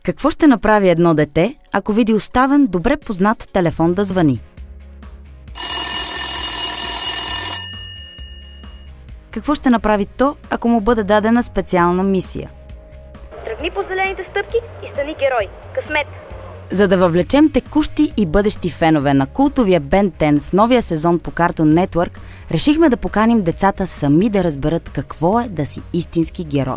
Какво ще направи едно дете, ако види оставен, добре познат телефон да звъни? Какво ще направи то, ако му бъде дадена специална мисия? Тръгни по зелените стъпки и стани герой. Късмет! За да въвлечем текущи и бъдещи фенове на култовия Ben 10 в новия сезон по Cartoon Network, решихме да поканим децата сами да разберат какво е да си истински герой.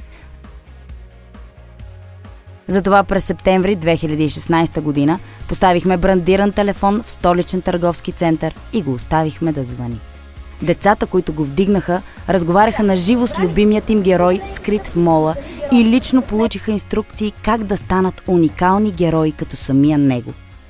Затова през септември 2016 година поставихме брандиран телефон в столичен търговски център и го оставихме да звъни. Децата, които го вдигнаха, разговаряха на живо с любимият им герой, скрит в мола, и лично получиха инструкции как да станат уникални герои като самия него.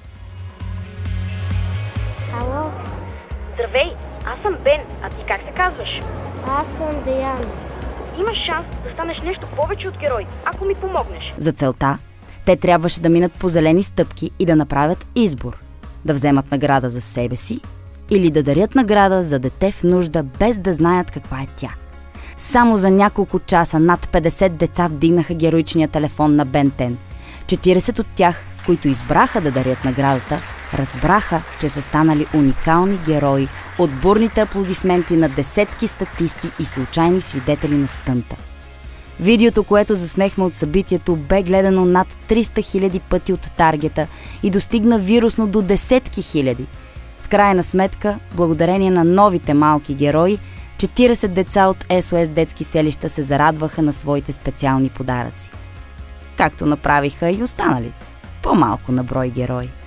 Ало? Здравей, аз съм Бен, а ти как се казваш? Аз съм Деян. Имаш шанс да станеш нещо повече от герой, ако ми помогнеш. За целта, те трябваше да минат по зелени стъпки и да направят избор. Да вземат награда за себе си или да дарят награда за дете в нужда, без да знаят каква е тя. Само за няколко часа над 50 деца вдигнаха героичния телефон на Ben 10. 40 от тях, които избраха да дарят наградата, разбраха, че са станали уникални герои от бурните аплодисменти на десетки статисти и случайни свидетели на стънта. Видеото, което заснехме от събитието, бе гледано над 300 000 пъти от таргета и достигна вирусно до десетки хиляди. В крайна сметка, благодарение на новите малки герои, 40 деца от SOS детски селища се зарадваха на своите специални подаръци. Както направиха и останалите, по-малко на брой герои.